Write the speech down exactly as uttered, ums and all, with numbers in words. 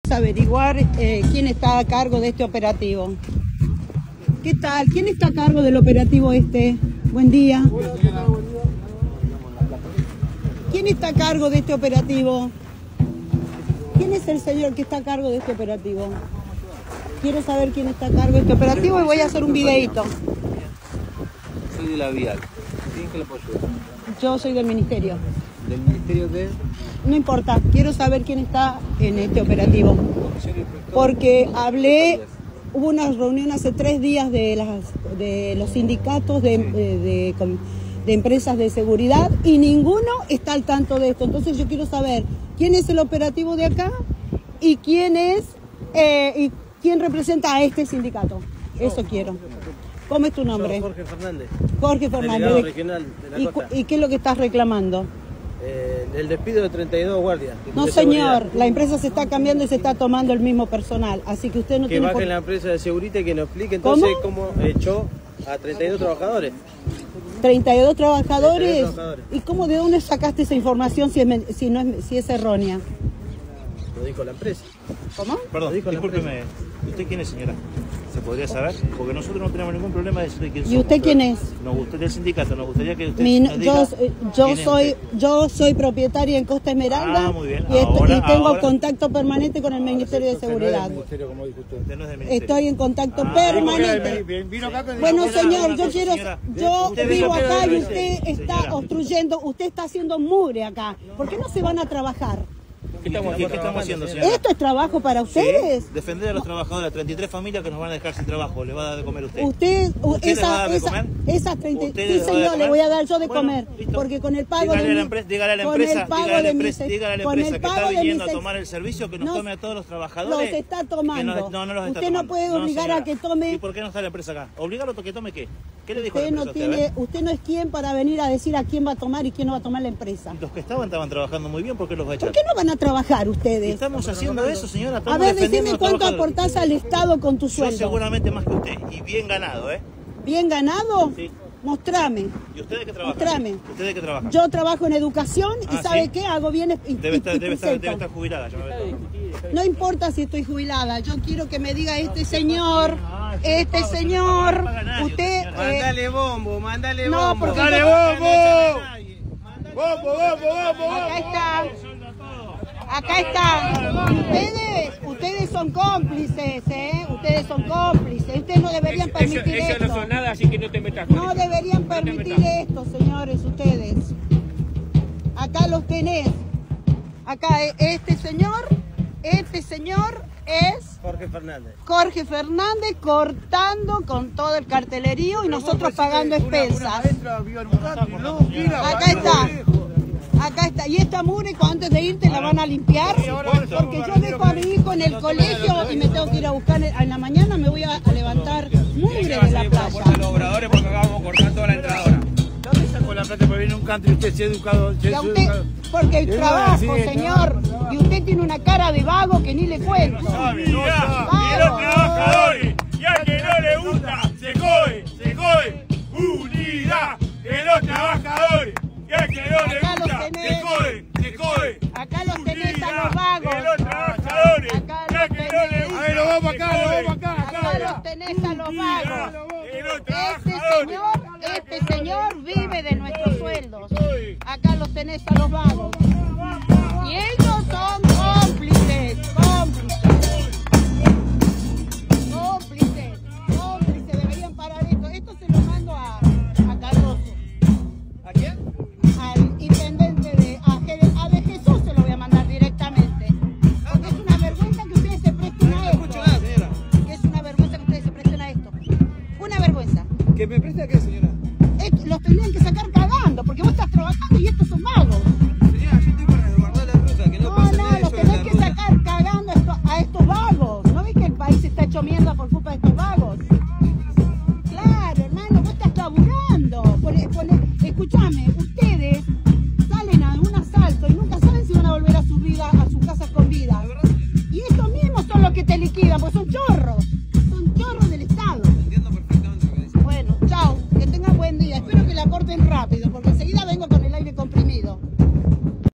Averiguar eh, quién está a cargo de este operativo. ¿Qué tal? ¿Quién está a cargo del operativo este? Buen día. ¿Quién está a cargo de este operativo? ¿Quién es el señor que está a cargo de este operativo? Quiero saber quién está a cargo de este operativo y voy a hacer un videíto. Soy de la Vial. ¿Quién que le puedo ayudar? Yo soy del ministerio. ¿Del ministerio de...? No importa, quiero saber quién está en este operativo. Porque hablé, hubo una reunión hace tres días de, las, de los sindicatos de, de, de, de empresas de seguridad y ninguno está al tanto de esto. Entonces yo quiero saber quién es el operativo de acá y quién es eh, y quién representa a este sindicato. Eso quiero. ¿Cómo es tu nombre? Jorge Fernández. Jorge Fernández. Delegado regional de la ¿Y, costa. ¿Y qué es lo que estás reclamando? Eh, el despido de treinta y dos guardias. No, señor, la empresa se está cambiando y se está tomando el mismo personal, así que usted no que tiene... baje por... la empresa de seguridad y que nos explique entonces ¿Cómo? cómo echó a treinta y dos trabajadores. treinta y dos trabajadores. treinta y dos trabajadores. ¿Y cómo, de dónde sacaste esa información si es, si no es, si es errónea? Lo dijo la empresa. ¿Cómo? Perdón, Dijo la discúlpeme. ¿Usted quién es, señora? ¿Se podría saber? Porque nosotros no tenemos ningún problema de decirle quién somos. ¿Y usted quién es? Nos gustaría el sindicato, nos gustaría que usted Mi, nos diga yo yo quién es soy usted. yo soy propietaria en Costa Esmeralda Ah, muy bien. y, esto- Ahora- y tengo ahora- contacto permanente con el Ministerio de Seguridad. Usted no es del ministerio. Estoy en contacto Ah, permanente. vino acá que- Bueno, Una- señor, una yo cosa, quiero, señora. yo Usted vivo dijo que- acá y usted está Señora. obstruyendo, usted está haciendo mugre acá. ¿Por qué no se van a trabajar? ¿Qué estamos, ¿Qué estamos haciendo, señora? ¿Esto es trabajo para ustedes? Sí, defender a los trabajadores, treinta y tres familias que nos van a dejar sin trabajo. ¿Le va a dar de comer usted? Usted, ¿Usted les va a esa, dar de esa, comer? esas treinta, ¿Usted sí les va a dar de señor, le comer? voy a dar yo de Bueno, comer, listo. porque con el pago Dígale de a la mi- empresa, dígale a la con empresa, el pago dígale a la de mi empresa, se- dígale a la con empresa el que pago está de mi viniendo a se- tomar el servicio, que nos no- tome a todos los trabajadores. Los está que tomando. no, no, no los está Usted no tomando. puede obligar señora. a que tome- ¿Y por qué no está la empresa acá? ¿Obligarlo a que tome qué? ¿Qué le dijo Usted la no empresa a usted? tiene, A ver. usted no es quien para venir a decir a quién va a tomar y quién no va a tomar la empresa. Los que estaban estaban trabajando muy bien, ¿por qué los va a echar? ¿Por qué no van a trabajar Y ustedes? estamos haciendo eso, señora. A Estamos ver, defendiendo decime a los cuánto trabajadores. aportás al Estado con tu Yo sueldo. seguramente más que usted. Y bien ganado, ¿eh? ¿Bien ganado? Sí. Mostrame. ¿Y usted de qué trabaja? Mostrame. ¿Usted de qué trabaja? Yo trabajo en educación y Ah, ¿sabe ¿sí? qué? Hago bien y, Debe y- estar, y debe estar, debe presento. estar jubilada. Yo me veo. No importa si estoy jubilada, yo quiero que me diga este señor, este señor, usted... eh, Mándale bombo, mándale no, bombo. porque ¡Dale yo- bombo! ¡Bombo, bombo, bombo! acá está, acá está. Ustedes, ustedes son cómplices, ¿eh? Ustedes son cómplices. Ustedes no deberían permitir Eso esto. no son nada, así que no te metas con No eso. deberían No te permitir metas. esto, señores, ustedes. Acá los tenés. Acá eh, este señor, este señor es Jorge Fernández. Jorge Fernández cortando con todo el cartelerío y nosotros pagando expensas. Acá está. Acá está. Y esta mugre, antes de irte, la van a limpiar. Porque yo dejo a mi hijo en el colegio y me tengo que ir a buscar en la mañana. Me voy a, a levantar mugre de la playa. Los obradores porque acabamos cortando toda la entrada ahora. ¿Dónde sacó la plata para venir a un country? Usted se ha educado. Se Y a ha usted, educado. porque el Es trabajo, verdad, sí, señor. Y usted tiene una cara de vago que ni le cuento. Unidad de los trabajadores. Y al que no le gusta, se jode, se jode. Unidad de los trabajadores. Y al que no le Acá los gusta, tenés. se jode, se jode. Acá los tenés a los vagos. De los trabajadores. Acá Y al que los no le tenés. gusta, A ver, lo vamos acá, se lo jode. vamos acá, Acá los acá. tenés a los vagos. De los Este trabajadores. señor, este señor vive de nuestros sueldos. Acá los tenés a los vagos. Y ellos son cómplices, cómplices. Cómplices, cómplices. Deberían parar esto. Esto se lo mando a, a Cardoso. ¿A quién? Al intendente de, a, Ger- a de Jesús se lo voy a mandar directamente. Porque es una vergüenza que ustedes se presten a No esto. escucho nada, señora. Es una vergüenza que ustedes se presten a esto. Una vergüenza. ¿Que me preste a qué, señora? Esto- los tendrían que sacar cagando, porque vos estás trabajando y estos son vagos. Señora, yo estoy para resguardar la ruta, que no, No, pase no, nadie los sobre tenés la que ruta. sacar cagando a esto- a estos vagos. ¿No ves que el país está hecho mierda por culpa de estos vagos? Claro, hermano, vos estás laburando. Pone- pone- escuchame, ustedes salen a un asalto y nunca saben si van a volver a su vida, a sus casas con vida. Y estos mismos son los que te liquidan, pues son chorros.